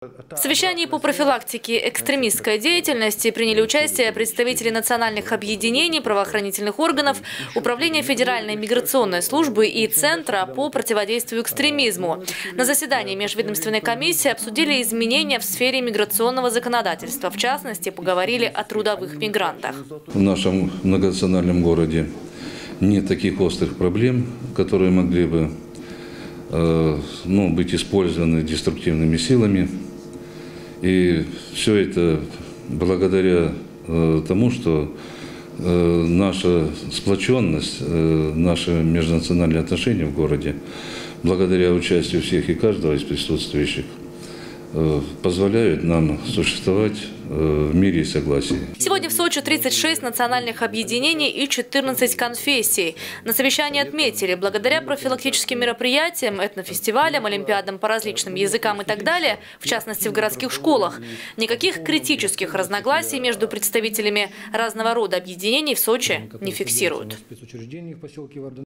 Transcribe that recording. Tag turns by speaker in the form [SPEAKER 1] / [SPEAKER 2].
[SPEAKER 1] В совещании по профилактике экстремистской деятельности приняли участие представители национальных объединений, правоохранительных органов, Управления Федеральной миграционной службы и Центра по противодействию экстремизму. На заседании межведомственной комиссии обсудили изменения в сфере миграционного законодательства. В частности, поговорили о трудовых мигрантах.
[SPEAKER 2] В нашем многонациональном городе нет таких острых проблем, которые могли бы быть использованы деструктивными силами. И все это благодаря тому, что наша сплоченность, наши межнациональные отношения в городе, благодаря участию всех и каждого из присутствующих, позволяют нам существовать в мире и согласии.
[SPEAKER 1] Сегодня в Сочи 36 национальных объединений и 14 конфессий. На совещании отметили, благодаря профилактическим мероприятиям, этнофестивалям, олимпиадам по различным языкам и так далее, в частности в городских школах, никаких критических разногласий между представителями разного рода объединений в Сочи не фиксируют.